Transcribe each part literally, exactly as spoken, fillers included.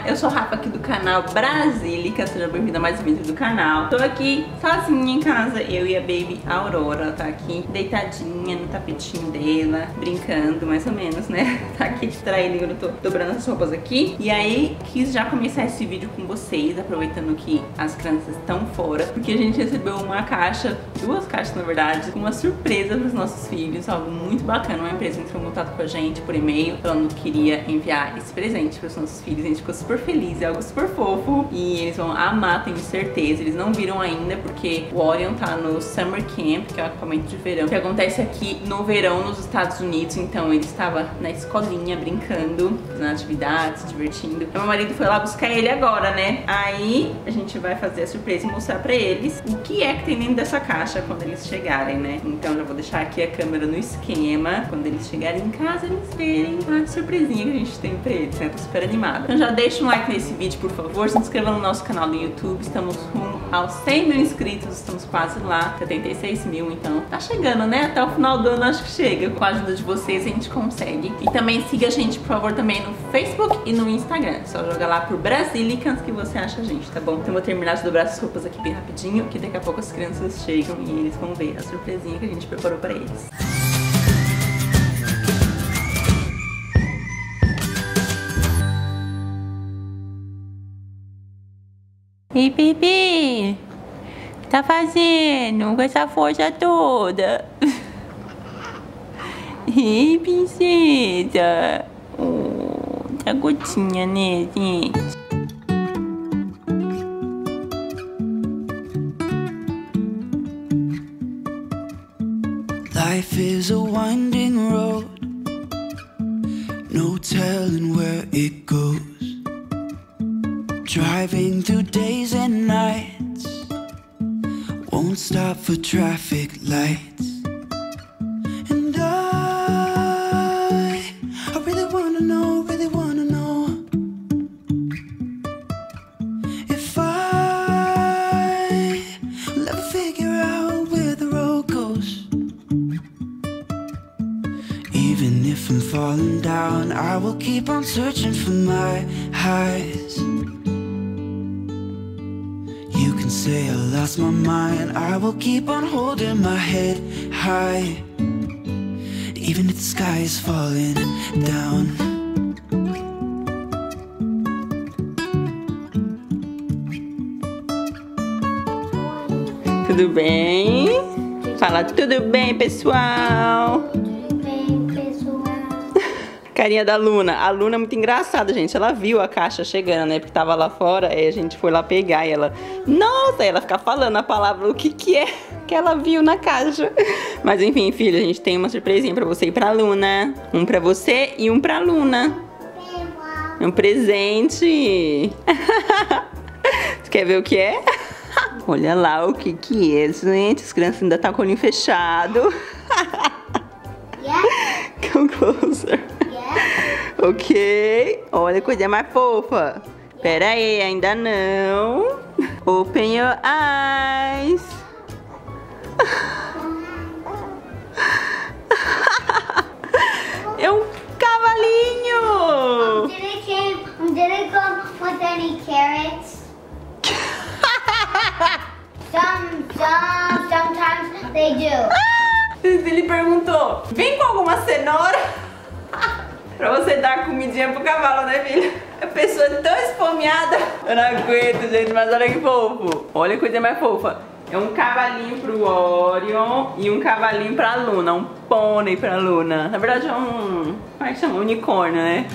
eu sou a Rafa aqui do canal Brasílica, seja bem-vinda a mais um vídeo do canal. Tô aqui sozinha em casa, eu e a baby Aurora, ela tá aqui deitadinha no tapetinho dela, brincando mais ou menos, né? Tá aqui distraída enquanto eu tô dobrando as roupas aqui. E aí, quis já começar esse vídeo com vocês, aproveitando que as crianças estão fora, porque a gente recebeu uma caixa, duas caixas na verdade, uma surpresa pros nossos filhos, algo muito bacana. Uma empresa entrou em contato com a gente por e-mail, falando que queria enviar esse presente pros nossos filhos. A gente ficou super feliz, é algo super fofo e eles vão amar, tenho certeza. Eles não viram ainda porque o Orion tá no Summer Camp, que é o acampamento de verão, que acontece aqui no verão nos Estados Unidos. Então ele estava na escolinha brincando, fazendo atividades, se divertindo. E meu marido foi lá buscar ele agora, né? Aí a gente vai fazer a surpresa e mostrar pra eles o que é que tem dentro dessa caixa quando eles chegarem, né? Então já vou deixar aqui a câmera no esquema. Quando eles chegarem em casa, eles verem a surpresinha que a gente tem pra eles, né? Tô super animada. Então já deixa um like nesse vídeo, por favor. Se inscreva no nosso canal do YouTube. Estamos rumo aos cem mil inscritos. Estamos quase lá, setenta e seis mil. Então tá chegando, né? Até o final do ano acho que chega. Com a ajuda de vocês a gente consegue. E também siga a gente, por favor, também no Facebook e no Instagram. Só joga lá por Brasilicans que você acha a gente, tá bom? Então eu vou terminar de dobrar as roupas aqui bem rapidinho, que daqui a pouco as crianças chegam e eles vão ver a surpresinha que a gente preparou pra eles. Ei, Pipi, o que tá fazendo com essa força toda? Ei, princesa. Oh, tá gotinha, né, gente? Life is a winding road, no telling where it goes. Driving through days and nights, won't stop for traffic lights. And I, I really wanna know, really wanna know if I will ever figure out where the road goes. Even if I'm falling down, I will keep on searching for my highs. You can say I lost my mind, I will keep on holding my head high, even if the sky is falling down. Tudo bem? Fala tudo bem, pessoal? Carinha da Luna. A Luna é muito engraçada, gente. Ela viu a caixa chegando, né? Porque tava lá fora, aí a gente foi lá pegar e ela... Nossa! Aí ela fica falando a palavra, o que que é que ela viu na caixa. Mas enfim, filho, a gente tem uma surpresinha pra você e pra Luna. Um pra você e um pra Luna. Um presente. Você quer ver o que é? Olha lá o que que é, gente. As crianças ainda estão com o olhinho fechado. Come closer. Ok. Olha a coisa mais fofa. Pera aí, ainda não. Open your eyes. É um cavalinho. Did it came, did it come with any carrots? Some, some, sometimes they do. Ele perguntou, vem com alguma cenoura? Pra você dar comidinha pro cavalo, né, filho? A pessoa é tão esfomeada. Eu não aguento, gente, mas olha que fofo. Olha a coisa mais fofa. É um cavalinho pro Orion e um cavalinho pra Luna. Um pônei pra Luna. Na verdade é um... como é que chama? Um unicórnio, né?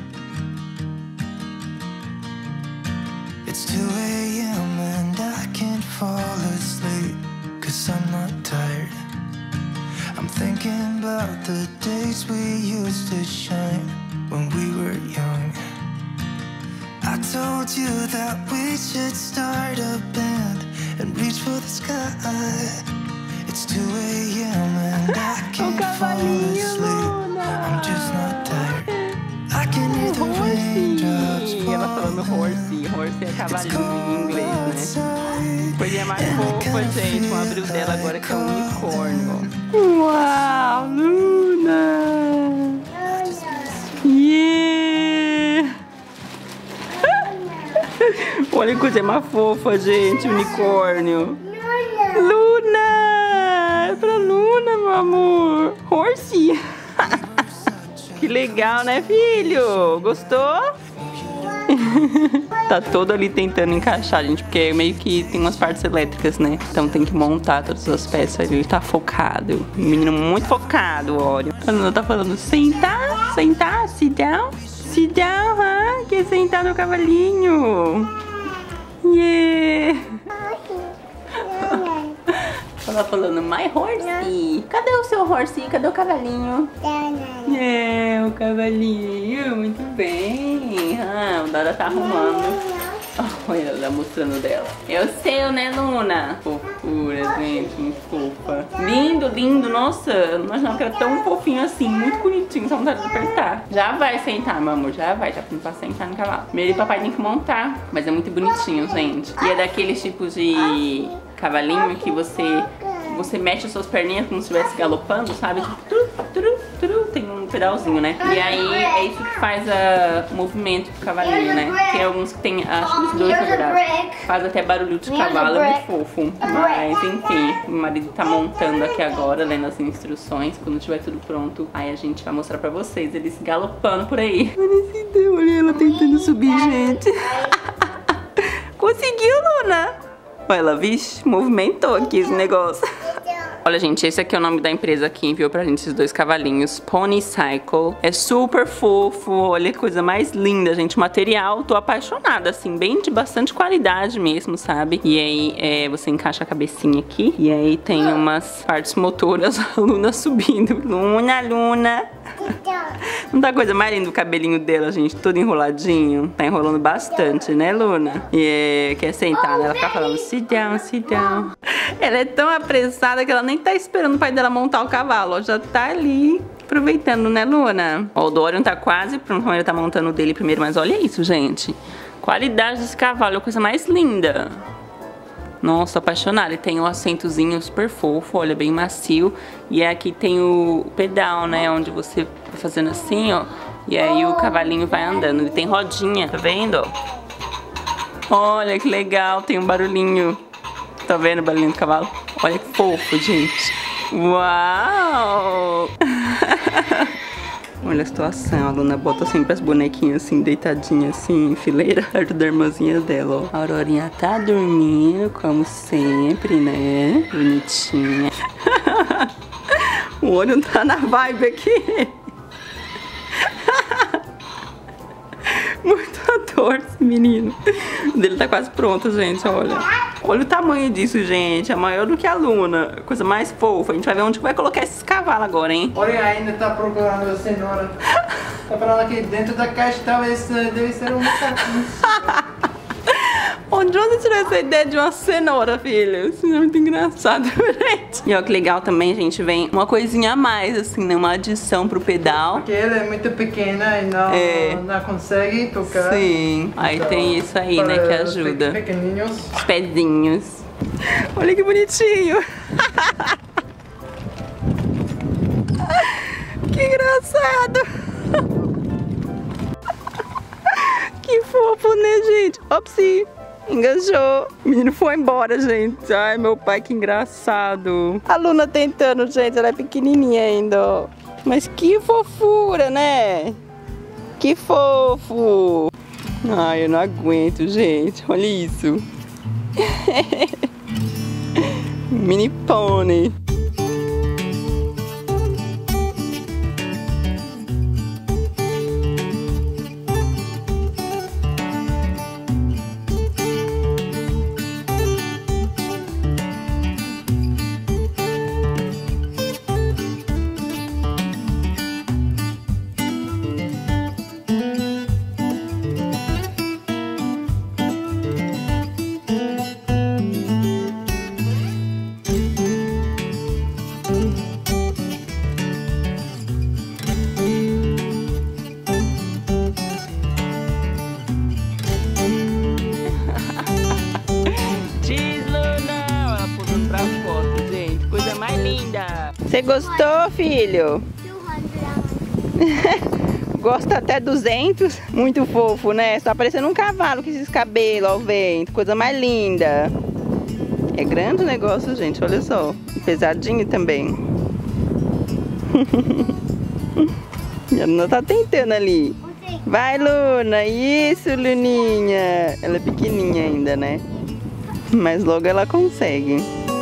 It's two A M and I can't fall asleep, cause I'm not tired. I'm thinking about the days we used to shine when we were young. I told you that we should start a band and reach for the sky. It's two A M and I can't fall asleep. I'm just not tired. I can hear the raindrops falling. Ela falando horsey, horsey é cavalinho em inglês, né? Coisa mais fofa, gente, com a abril dela agora que é um unicórnio. Uau, Luna! Yeah! Olha que coisa mais fofa, gente, unicórnio. Luna! É pra Luna, meu amor. Horsey. Que legal, né, filho? Gostou? Tá todo ali tentando encaixar, gente, porque meio que tem umas partes elétricas, né? Então tem que montar todas as peças. Ele tá focado. Um menino muito focado, olha. A Luna tá falando, sentar, sentar, sit down, sit down, huh? Quer sentar no cavalinho? Yeah! Ela falando, my horsey. Cadê o seu horsey? Cadê o cavalinho? É, o cavalinho, muito bem. Ah, o Dora tá arrumando. Olha ela mostrando dela. É o seu, né, Luna? Fofura, gente, muito fofa. Lindo, lindo, nossa. Eu não imaginava que era tão fofinho assim. Muito bonitinho, só vontade de apertar. Já vai sentar, meu amor, já vai. Tá pedindo pra sentar no cavalo. Primeiro o papai tem que montar, mas é muito bonitinho, gente. E é daqueles tipos de cavalinho que você... Você mexe as suas perninhas como se estivesse galopando, sabe? Tru, tru, tru, tem um pedalzinho, né? E aí é isso que faz a, o movimento do cavalinho, né? Tem alguns que tem, acho que os dois, na verdade, faz até barulho de cavalo, é muito fofo. Mas enfim, meu marido tá montando aqui agora, lendo as instruções. Quando tiver tudo pronto, aí a gente vai mostrar pra vocês eles galopando por aí. Olha ela tentando subir, gente. Conseguiu, Luna? Olha ela, vixe, movimentou aqui esse negócio. Olha, gente, esse aqui é o nome da empresa que enviou pra gente esses dois cavalinhos. Pony Cycle. É super fofo. Olha que coisa mais linda, gente. O material, tô apaixonada, assim. Bem de bastante qualidade mesmo, sabe? E aí, é, você encaixa a cabecinha aqui. E aí tem umas partes motoras. A Luna subindo. Luna, Luna. Não tá coisa mais linda o cabelinho dela, gente? Todo enroladinho. Tá enrolando bastante, né, Luna? E é, quer sentar, né? Ela fica falando, sit down, sit down. Ela é tão apressada que ela nem tá esperando o pai dela montar o cavalo, ó, já tá ali aproveitando, né, Luna? Ó, o Dorian tá quase pronto, ele tá montando o dele primeiro, mas olha isso, gente. Qualidade desse cavalo, é a coisa mais linda. Nossa, apaixonada. E tem um assentozinho super fofo, olha, bem macio. E aqui tem o pedal, né, onde você vai fazendo assim, ó. E aí o cavalinho vai andando. Ele tem rodinha, tá vendo? Olha que legal, tem um barulhinho. Tá vendo o barulhinho do cavalo? Olha que fofo, gente. Uau! Olha a situação, a Luna bota sempre as bonequinhas assim, deitadinhas assim, em fileira, perto da irmãzinha dela, ó. A Aurorinha tá dormindo, como sempre, né? Bonitinha. O olho tá na vibe aqui. Muito ator esse menino. O dele tá quase pronto, gente, olha. Olha o tamanho disso, gente. É maior do que a Luna. Coisa mais fofa. A gente vai ver onde vai colocar esses cavalos agora, hein? Olha, ainda tá procurando a cenoura. Tá falando aqui dentro da caixa, talvez deve ser um... Onde você tirou essa ideia de uma cenoura, filho? Isso é muito engraçado, gente. E ó, que legal também, gente, vem uma coisinha a mais, assim, né? Uma adição pro pedal. Porque ela é muito pequena e não, é. não consegue tocar. Sim. Aí então, tem isso aí, né, que ajuda. Pequenininhos. Os pezinhos. Olha que bonitinho. Que engraçado. Que fofo, né, gente? Opsi. Enganjou. O menino foi embora, gente. Ai, meu pai, que engraçado. A Luna tentando, gente. Ela é pequenininha ainda, ó. Mas que fofura, né? Que fofo. Ai, eu não aguento, gente. Olha isso. Mini pônei. Você gostou, filho? Gosta até duzentos. Muito fofo, né? Tá parecendo um cavalo com esses cabelos ao vento. Coisa mais linda. É grande o negócio, gente. Olha só. Pesadinho também. A Luna tá tentando ali. Vai, Luna. Isso, Luninha. Ela é pequenininha ainda, né? Mas logo ela consegue.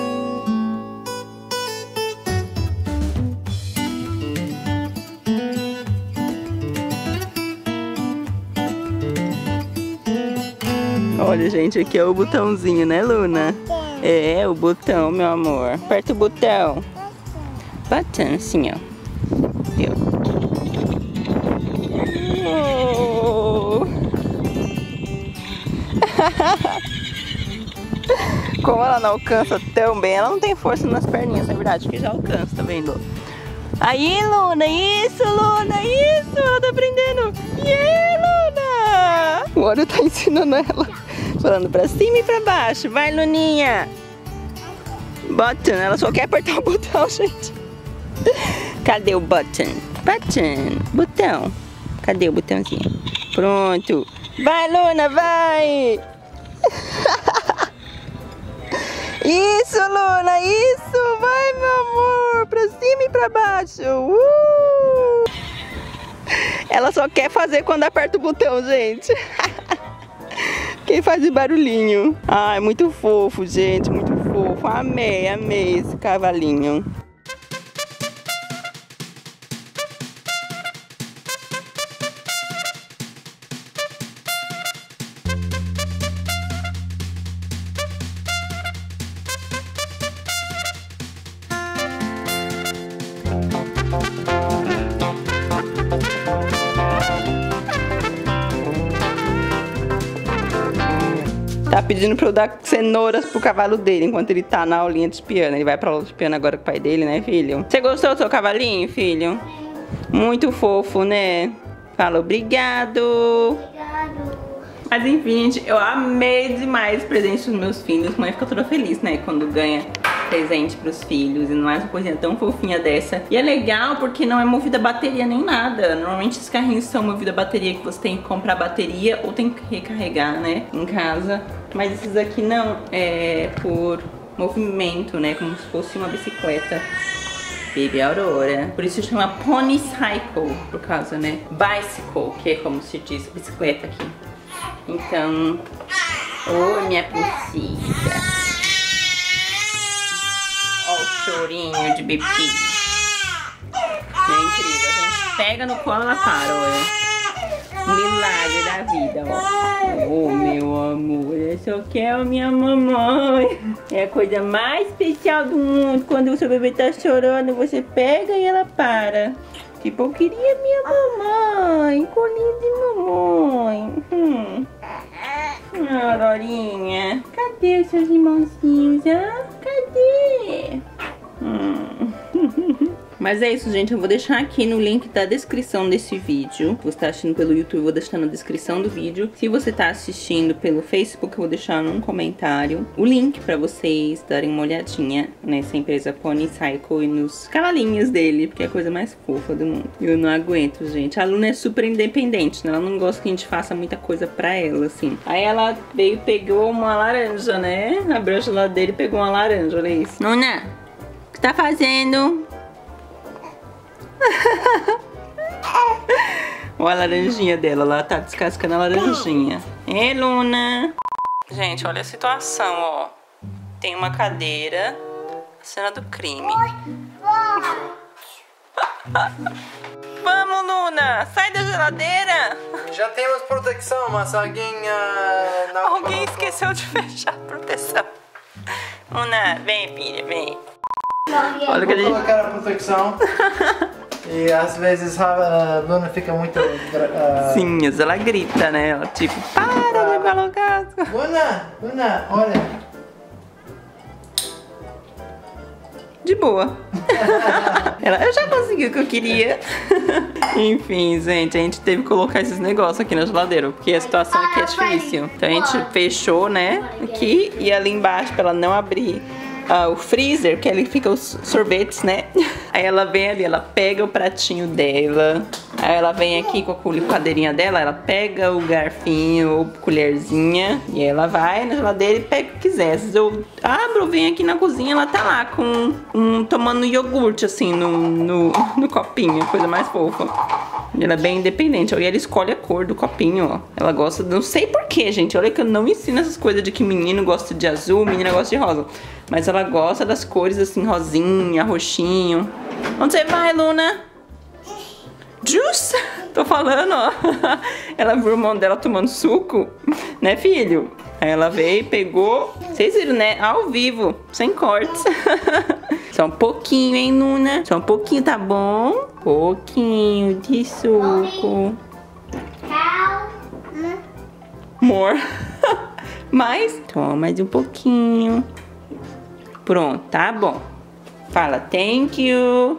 Olha, gente, aqui é o botãozinho, né, Luna? É, o botão, meu amor. Aperta o botão. Botão, assim, ó. Deu. Oh. Como ela não alcança tão bem, ela não tem força nas perninhas, é verdade, que já alcança, tá vendo? Aí, Luna, isso, Luna, isso, ela tá aprendendo. Yeah, Luna! O Oreo tá ensinando ela, falando pra cima e pra baixo. Vai, Luninha. Button, ela só quer apertar o botão, gente. Cadê o button? Button, botão. Cadê o botãozinho? Pronto. Vai, Luna, vai! Isso, Luna, isso! Vai, meu amor! Pra cima e pra baixo! Uh! Ela só quer fazer quando aperta o botão, gente. Quem faz de barulhinho. Ai, muito fofo, gente, muito fofo. Amei, amei esse cavalinho. Tá pedindo pra eu dar cenouras pro cavalo dele enquanto ele tá na aulinha de piano. Ele vai pra aula de piano agora com o pai dele, né, filho? Você gostou do seu cavalinho, filho? Muito fofo, né? Fala obrigado. Obrigado. Mas enfim, gente, eu amei demais o presente dos meus filhos. Mãe fica toda feliz, né, quando ganha presente pros filhos. E não é uma coisinha tão fofinha dessa. E é legal porque não é movida a bateria nem nada. Normalmente esses carrinhos são movida a bateria, que você tem que comprar bateria ou tem que recarregar, né, em casa. Mas esses aqui não, é por movimento, né, como se fosse uma bicicleta. Baby Aurora. Por isso chama Pony Cycle, por causa, né, bicycle, que é como se diz bicicleta aqui. Então, oi, minha princesa. Olha o chorinho de bebê. É incrível, a gente pega no colo e ela para, olha. Milagre da vida, ó. Oh, meu amor, eu só quero a minha mamãe. É a coisa mais especial do mundo. Quando o seu bebê tá chorando, você pega e ela para. Tipo, eu queria minha mamãe, colinho de mamãe. Hum. Ah, Aurorinha, cadê os seus irmãozinhos? Ah? Cadê? Hum. Mas é isso, gente, eu vou deixar aqui no link da descrição desse vídeo. Se você tá assistindo pelo YouTube, eu vou deixar na descrição do vídeo. Se você tá assistindo pelo Facebook, eu vou deixar num comentário o link pra vocês darem uma olhadinha nessa empresa Pony Cycle e nos cavalinhos dele, porque é a coisa mais fofa do mundo. Eu não aguento, gente. A Luna é super independente, né? Ela não gosta que a gente faça muita coisa pra ela, assim. Aí ela veio e pegou uma laranja, né? Abriu a geladeira e pegou uma laranja, olha isso. Luna, o que tá fazendo? Olha a laranjinha dela, ela tá descascando a laranjinha. Ei, Luna. Gente, olha a situação, ó. Tem uma cadeira, cena do crime. Vamos, Luna, sai da geladeira. Já temos proteção, mas alguém uh, não... Alguém esqueceu de fechar a proteção. Luna, vem, filha, vem. Olha que a Vou gente... colocar a proteção. E às vezes a Luna fica muito... Uh... Sim, mas ela grita, né? Ela tipo, para de colocar. Luna, Luna, olha. De boa. Ela, eu já consegui o que eu queria. Enfim, gente, a gente teve que colocar esses negócios aqui na geladeira, porque a situação aqui é difícil. Então a gente fechou, né, aqui e ali embaixo pra ela não abrir Uh, o freezer, que ali fica os sorvetes, né? Aí ela vem ali, ela pega o pratinho dela. Aí ela vem aqui com a colherinha dela, ela pega o garfinho ou colherzinha e ela vai na geladeira e pega o que quiser. Às vezes eu abro, venho aqui na cozinha, ela tá lá com um, tomando iogurte assim no, no, no copinho, coisa mais fofa. E ela é bem independente, ó, e ela escolhe a cor do copinho, ó. Ela gosta, não sei porquê, gente, olha que eu não ensino essas coisas de que menino gosta de azul, menina gosta de rosa. Mas ela gosta das cores assim, rosinha, roxinho. Onde você vai, Luna? Juice? Tô falando, ó. Ela viu o irmão dela tomando suco, né, filho? Aí ela veio e pegou. Vocês viram, né? Ao vivo, sem cortes. Só um pouquinho, hein, Luna? Só um pouquinho, tá bom? Pouquinho de suco. More. Mais? Toma mais um pouquinho. Pronto, tá bom. Fala thank you.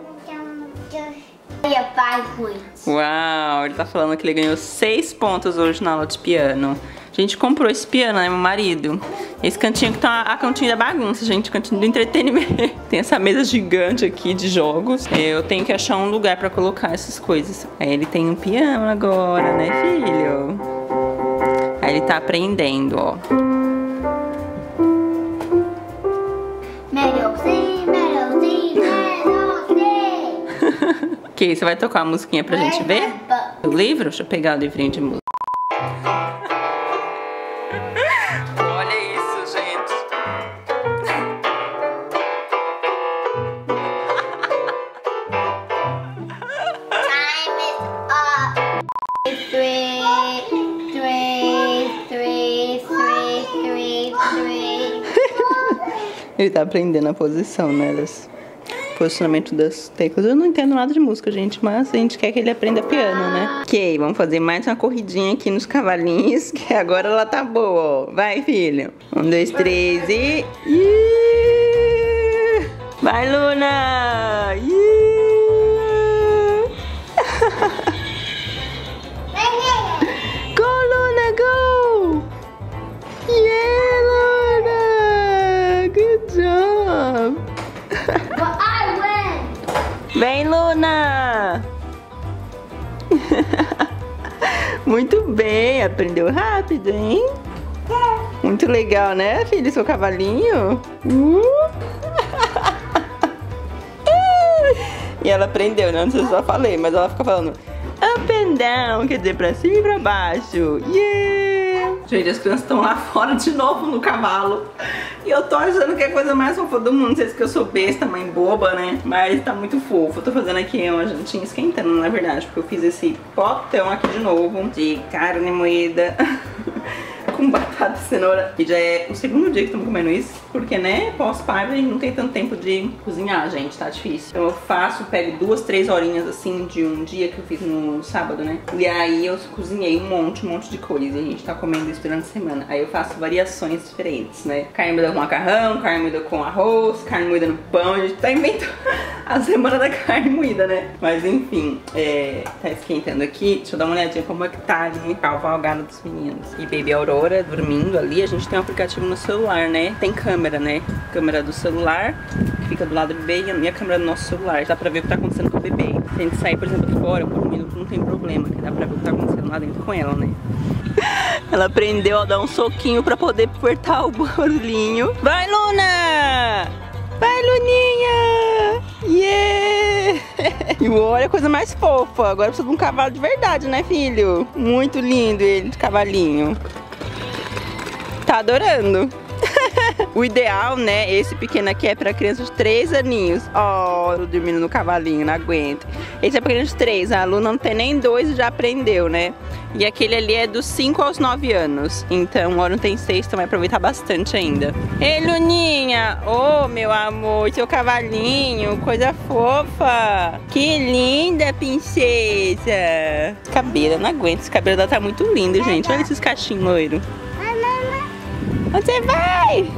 Uau, ele tá falando que ele ganhou seis pontos hoje na aula de piano. A gente comprou esse piano, né, meu marido? Esse cantinho que tá a cantinho da bagunça, gente, cantinho do entretenimento. Tem essa mesa gigante aqui de jogos. Eu tenho que achar um lugar pra colocar essas coisas. Aí ele tem um piano agora, né, filho? Aí ele tá aprendendo, ó. Melody, melody, melody. Ok, você vai tocar uma musiquinha pra gente ver? O livro? Deixa eu pegar o livrinho de música. Olha isso, gente. Time is up. Three, three, three, three, three, three. Ele tá aprendendo a posição, né? Das... posicionamento das teclas. Eu não entendo nada de música, gente, mas a gente quer que ele aprenda piano, né? Ok, vamos fazer mais uma corridinha aqui nos cavalinhos, que agora ela tá boa, ó. Vai, filho. Um, dois, três e... Iiii! Vai, Luna! Iiii! Go, Luna, go! Yeah, Luna! Good job! But I win. Vem, Luna! Muito bem, aprendeu rápido, hein? Muito legal, né, filho? Seu cavalinho? Uh! E ela aprendeu, né? Não sei se eu só falei, mas ela fica falando up and down, quer dizer, pra cima e pra baixo. Yeah! Gente, as crianças estão lá fora de novo no cavalo. E eu tô achando que é a coisa mais fofa do mundo. Não sei se que eu sou besta, mãe boba, né? Mas tá muito fofo. Eu tô fazendo aqui uma jantinha esquentando, na verdade, porque eu fiz esse potão aqui de novo de carne moída com batata e cenoura. E já é o segundo dia que estamos comendo isso, porque, né, pós-parto a gente não tem tanto tempo de cozinhar, gente, tá difícil. Então eu faço, pego duas, três horinhas, assim, de um dia que eu fiz no sábado, né? E aí eu cozinhei um monte, um monte de coisa. E a gente tá comendo isso durante a semana. Aí eu faço variações diferentes, né? Carne moída com macarrão, carne moída com arroz, carne moída no pão. A gente tá inventando a semana da carne moída, né? Mas enfim, é, tá esquentando aqui. Deixa eu dar uma olhadinha como é que tá ali a cavalgada dos meninos. E Baby Aurora dormindo ali. A gente tem um aplicativo no celular, né? Tem câmera, né? Câmera do celular, que fica do lado do bebê, e a minha câmera do nosso celular. Dá pra ver o que tá acontecendo com o bebê. Se a gente sair, por exemplo, aqui fora por um minuto, não tem problema, que dá pra ver o que tá acontecendo lá dentro com ela, né? Ela aprendeu a dar um soquinho pra poder apertar o barulhinho. Vai, Luna! Vai, Luninha! Yeah! E olha a coisa mais fofa. Agora precisa de um cavalo de verdade, né, filho? Muito lindo ele, de cavalinho. Tá adorando. O ideal, né, esse pequeno aqui é pra criança de três aninhos. Ó, oh, dormindo no cavalinho, não aguento. Esse é pra criança de três, a Luna não tem nem dois e já aprendeu, né? E aquele ali é dos cinco aos nove anos. Então, agora não tem seis, então vai aproveitar bastante ainda. Ei, Luninha! Ô, oh, meu amor, seu cavalinho, coisa fofa! Que linda, princesa! Cabelo, não aguento, esse cabelo dela tá muito lindo, gente. Olha esses cachinhos loiros. Onde você vai?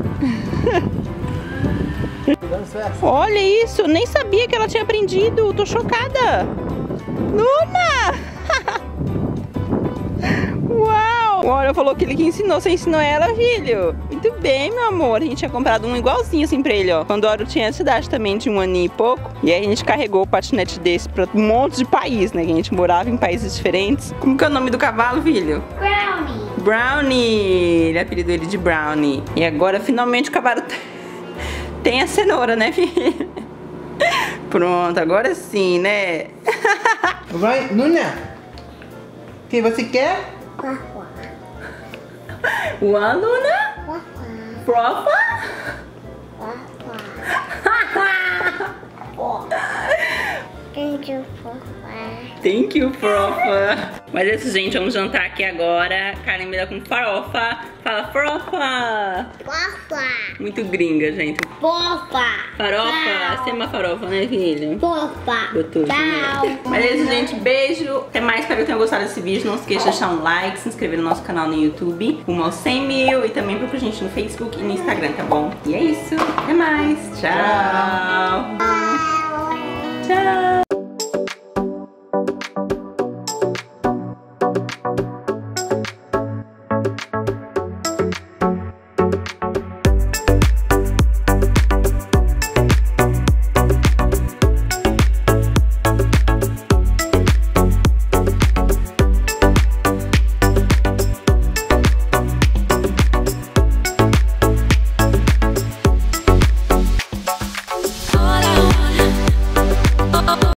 Olha isso, nem sabia que ela tinha aprendido. Tô chocada. Luna! Uau! O Aura falou que ele que ensinou. Você ensinou ela, filho? Muito bem, meu amor. A gente tinha comprado um igualzinho assim pra ele, ó. Quando o Aura tinha essa idade também, de um aninho e pouco. E aí a gente carregou o patinete desse pra um monte de país, né? Que a gente morava em países diferentes. Como que é o nome do cavalo, filho? Brownie. Brownie. Ele apelidou ele de Brownie. E agora, finalmente, o cavalo tem a cenoura, né, filho? Pronto, agora sim, né? Vai, Nuna. O que você quer? O Luna? Profa? Thank you for Thank you, Profa. Mas é isso, gente, vamos jantar aqui agora. Karen me dá com farofa. Fala, Profa. Fofa. Muito gringa, gente. Fofa. Farofa, você é uma farofa, né, filho? Fofa. Gostoso, né? Tchau. Mas é isso, gente. Beijo. Até mais. Espero que tenham gostado desse vídeo. Não se esqueça de deixar um like, se inscrever no nosso canal no YouTube, rumo aos cem mil. E também procura a gente no Facebook e no Instagram, tá bom? E é isso. Até mais. Tchau. Tchau.